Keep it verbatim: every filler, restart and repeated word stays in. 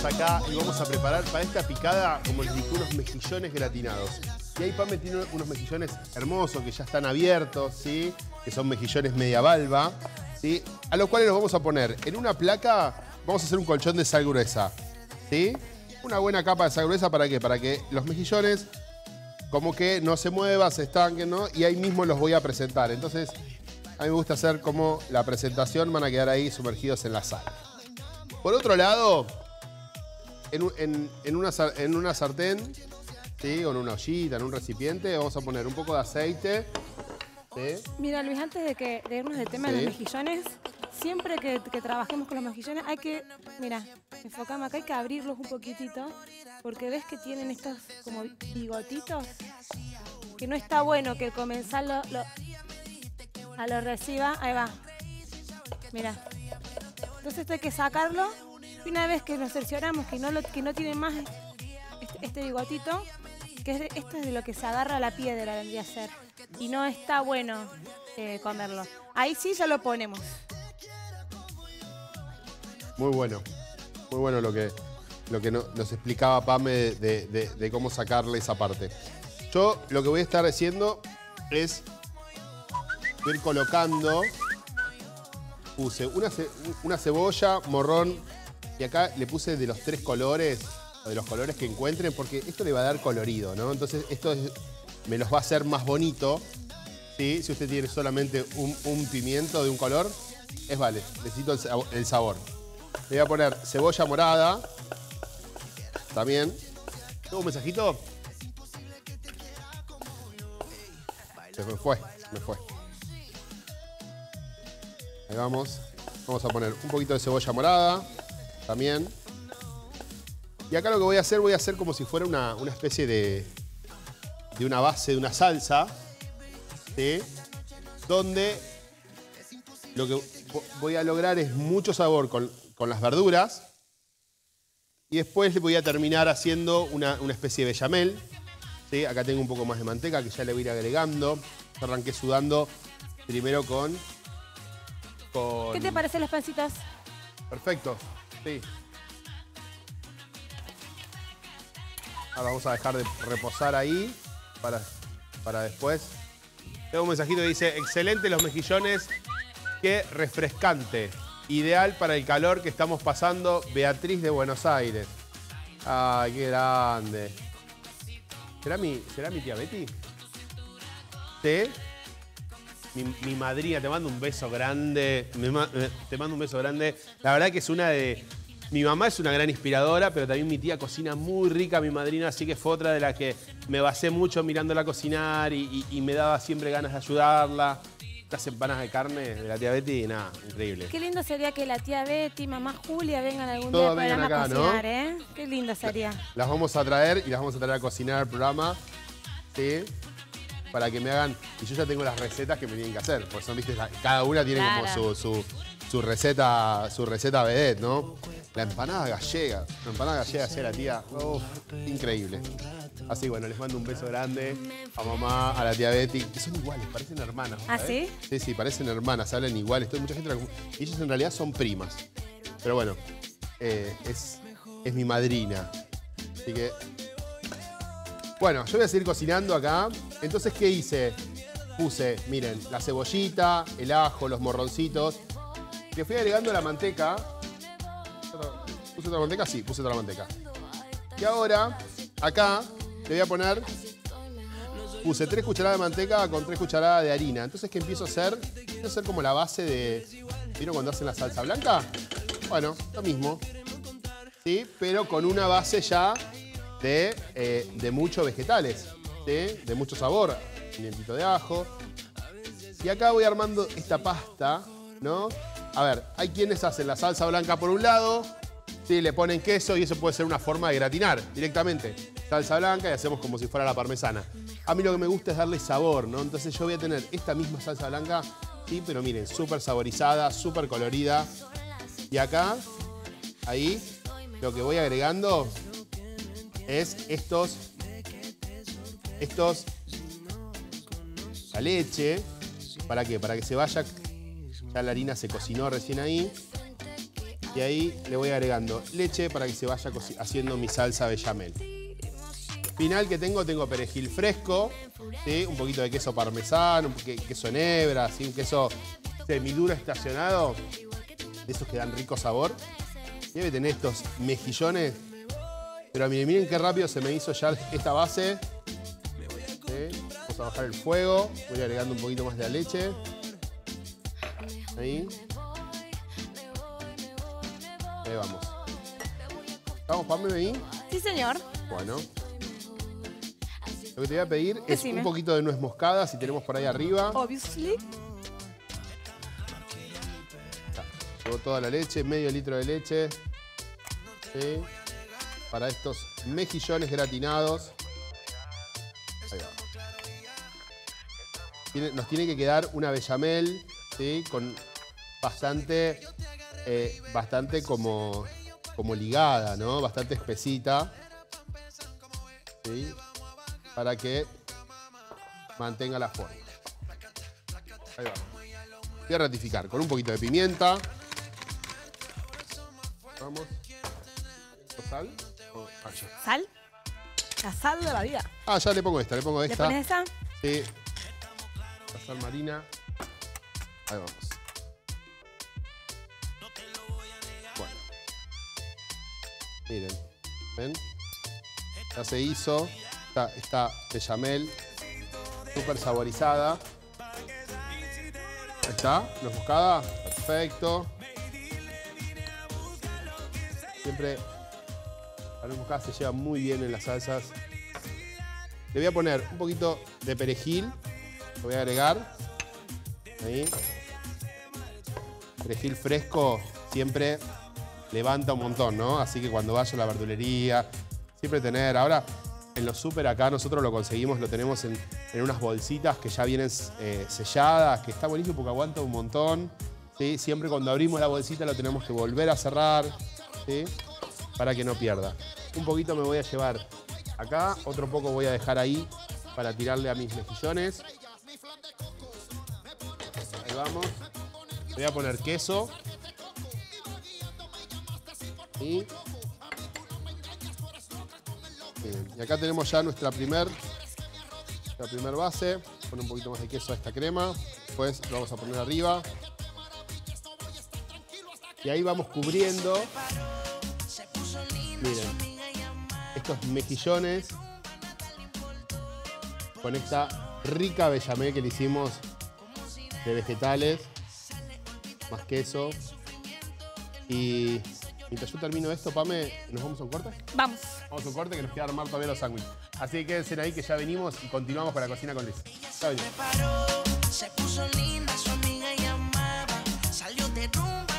estamos acá y vamos a preparar para esta picada, como les dije, unos mejillones gratinados. Y ahí Pame tiene unos mejillones hermosos que ya están abiertos, ¿sí? Que son mejillones media valva, ¿sí? A los cuales los vamos a poner en una placa, vamos a hacer un colchón de sal gruesa, ¿sí? Una buena capa de sal gruesa, ¿para qué? Para que los mejillones como que no se muevan, se estanquen, ¿no? Y ahí mismo los voy a presentar. Entonces, a mí me gusta hacer como la presentación, van a quedar ahí sumergidos en la sal. Por otro lado, en, en, en, una, en una sartén, ¿sí? O en una ollita, en un recipiente, vamos a poner un poco de aceite. ¿Sí? Mira, Luis, antes de, que, de irnos del tema ¿Sí? de los mejillones, siempre que, que trabajemos con los mejillones hay que, mira, enfocamos acá, hay que abrirlos un poquitito, porque ves que tienen estos como bigotitos, que no está bueno que el comensal lo, lo, a lo reciba. Ahí va, mira. Entonces esto hay que sacarlo, y una vez que nos cercioramos que no, lo, que no tiene más este, este bigotito, que es de, esto es de lo que se agarra a la piedra, vendría a ser. Y no está bueno eh, comerlo. Ahí sí ya lo ponemos. Muy bueno. Muy bueno lo que, lo que no, nos explicaba Pame de, de, de, de cómo sacarle esa parte. Yo lo que voy a estar haciendo es ir colocando. Puse una, ce, una cebolla, morrón, y acá le puse de los tres colores, o de los colores que encuentren, porque esto le va a dar colorido, ¿no? Entonces esto es, me los va a hacer más bonito, ¿sí? Si usted tiene solamente un, un pimiento de un color, es vale, necesito el, el sabor. Le voy a poner cebolla morada, también. ¿Tengo un mensajito? Se me fue, se me fue. Ahí vamos. Vamos a poner un poquito de cebolla morada, también. Y acá lo que voy a hacer, voy a hacer como si fuera una, una especie de, de una base de una salsa, ¿sí? Donde lo que voy a lograr es mucho sabor con, con las verduras. Y después le voy a terminar haciendo una, una especie de bechamel, ¿sí? Acá tengo un poco más de manteca que ya le voy a ir agregando. Yo arranqué sudando primero con... Con... ¿Qué te parecen las pancitas? Perfecto, sí. Ahora vamos a dejar de reposar ahí para, para después. Tengo un mensajito que dice, excelente los mejillones, qué refrescante. Ideal para el calor que estamos pasando, Beatriz de Buenos Aires. Ay, qué grande. ¿Será mi, ¿será mi tía Betty? ¿Sí? Mi, mi madrina, te mando un beso grande, me, te mando un beso grande. La verdad que es una de... Mi mamá es una gran inspiradora, pero también mi tía cocina muy rica, mi madrina, así que fue otra de las que me basé mucho mirándola cocinar y, y, y me daba siempre ganas de ayudarla. Las empanadas de carne de la tía Betty, nada, increíble. Qué lindo sería que la tía Betty, mamá Julia vengan algún Todos día al programa acá, a cocinar, ¿no? ¿eh? Qué lindo sería. Las vamos a traer y las vamos a traer a cocinar al programa, ¿sí? Para que me hagan... Y yo ya tengo las recetas que me tienen que hacer, porque son, viste, cada una tiene Claro. como su, su, su receta, su receta vedette, ¿no? La empanada gallega, la empanada gallega hacía la tía, uf, increíble. Así, bueno, les mando un beso grande a mamá, a la tía Betty, que son iguales, parecen hermanas. ¿Ah, ¿sabes? sí? Sí, sí, parecen hermanas, se hablan iguales. Estoy, mucha gente la... Y ellas en realidad son primas. Pero bueno, eh, es, es mi madrina. Así que... Bueno, yo voy a seguir cocinando acá. Entonces, ¿qué hice? Puse, miren, la cebollita, el ajo, los morroncitos. Le fui agregando la manteca. ¿Puse otra manteca? Sí, puse otra manteca. Y ahora, acá, le voy a poner... Puse tres cucharadas de manteca con tres cucharadas de harina. Entonces, ¿qué empiezo a hacer? Empiezo a hacer como la base de... ¿Vieron cuando hacen la salsa blanca? Bueno, lo mismo. ¿Sí? Pero con una base ya... De, eh, de muchos vegetales, ¿sí? De mucho sabor, un dientito de ajo. Y acá voy armando esta pasta, ¿no? A ver, hay quienes hacen la salsa blanca por un lado, ¿sí? Le ponen queso y eso puede ser una forma de gratinar directamente. Salsa blanca y hacemos como si fuera la parmesana. A mí lo que me gusta es darle sabor, ¿no? Entonces yo voy a tener esta misma salsa blanca, ¿sí? Pero miren, súper saborizada, súper colorida. Y acá, ahí, lo que voy agregando... es estos, estos, la leche, ¿para qué? Para que se vaya, ya la harina se cocinó recién ahí. Y ahí le voy agregando leche para que se vaya haciendo mi salsa bechamel. Final que tengo, tengo perejil fresco, ¿sí? Un poquito de queso parmesano, un queso en hebra, ¿sí? Un queso semiduro estacionado, de esos que dan rico sabor. Debe tener estos mejillones, pero miren, miren qué rápido se me hizo ya esta base. ¿Sí? Vamos a bajar el fuego, voy agregando un poquito más de la leche. Ahí. Ahí vamos. ¿Estamos, Pame, ahí? Sí, señor. Bueno. Lo que te voy a pedir es Decime. un poquito de nuez moscada, si tenemos por ahí arriba. Obviously. Llevo toda la leche, medio litro de leche. ¿Sí? Para estos mejillones gratinados. Ahí va. Tiene, nos tiene que quedar una bechamel, ¿sí? Con bastante, eh, bastante como, como ligada, ¿no? Bastante espesita. ¿Sí? Para que mantenga la forma. Ahí va. Voy a ratificar con un poquito de pimienta. Vamos. ¿Sal? Oh, ah, ya. ¿Sal? La sal de la vida. Ah, ya le pongo esta, le pongo ¿Le esta. pones esa? Sí. La sal marina. Ahí vamos. Bueno. Miren. ¿Ven? Ya se hizo. Está, está bechamel. Súper saborizada. Ahí está. Nuez moscada. Perfecto. Siempre la nuez moscada se lleva muy bien en las salsas. Le voy a poner un poquito de perejil. Lo voy a agregar. Ahí. Perejil fresco siempre levanta un montón, ¿no? Así que cuando vaya a la verdulería, siempre tener. Ahora, en los súper acá nosotros lo conseguimos, lo tenemos en, en unas bolsitas que ya vienen eh, selladas, que está buenísimo porque aguanta un montón. ¿Sí? Siempre cuando abrimos la bolsita lo tenemos que volver a cerrar, ¿sí? Para que no pierda. Un poquito me voy a llevar acá, otro poco voy a dejar ahí para tirarle a mis mejillones. Ahí vamos. Voy a poner queso. Y, bien, y acá tenemos ya nuestra primer, nuestra primer base. Pone un poquito más de queso a esta crema. Después lo vamos a poner arriba. Y ahí vamos cubriendo. Miren, estos mejillones con esta rica bechamel que le hicimos de vegetales, más queso. Y mientras yo termino esto, Pame, ¿nos vamos a un corte? Vamos. Vamos a un corte que nos queda armar todavía los sándwiches. Así que quédense ahí que ya venimos y continuamos con la cocina con Liz. Ya venimos. Se puso linda, su amiga llamaba, salió de rumba.